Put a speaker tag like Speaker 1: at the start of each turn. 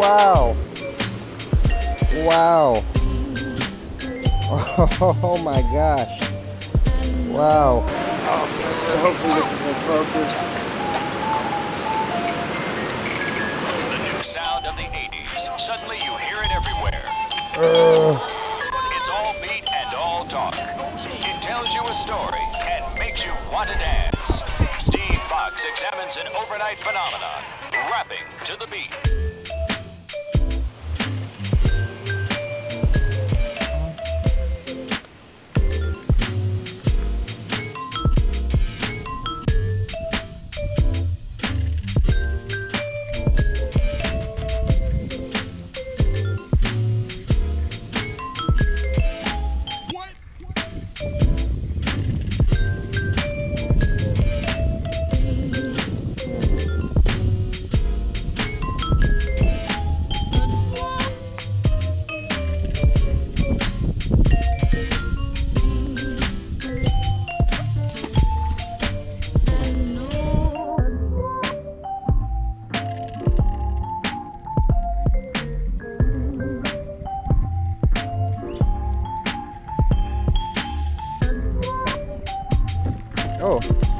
Speaker 1: wow. Wow. Oh my gosh. Wow.
Speaker 2: Oh, hopefully this is in focus.
Speaker 3: The new sound of the 80s. Suddenly you hear it everywhere. It's all beat and all talk. It tells you a story and makes you want to dance. Steve Fox examines an overnight phenomenon, rapping to the beat.
Speaker 1: Oh.